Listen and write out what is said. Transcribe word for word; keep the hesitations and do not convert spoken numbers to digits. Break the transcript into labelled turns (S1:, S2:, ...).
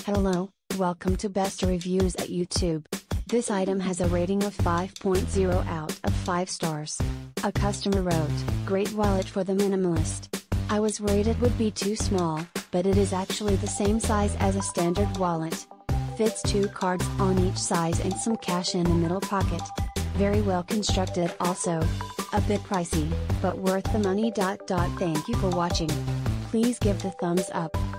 S1: Hello, welcome to Best Reviews at YouTube. This item has a rating of five point zero out of five stars. A customer wrote, "Great wallet for the minimalist. I was worried it would be too small, but it is actually the same size as a standard wallet. Fits two cards on each size and some cash in the middle pocket. Very well constructed also. A bit pricey, but worth the money. Thank you for watching. Please give the thumbs up.